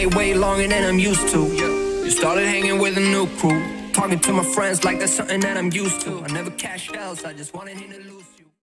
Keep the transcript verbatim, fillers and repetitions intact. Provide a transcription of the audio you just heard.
way longer than I'm used to. You started hanging with a new crew, talking to my friends like that's something that I'm used to. I never cashed out, I just wanted him to lose.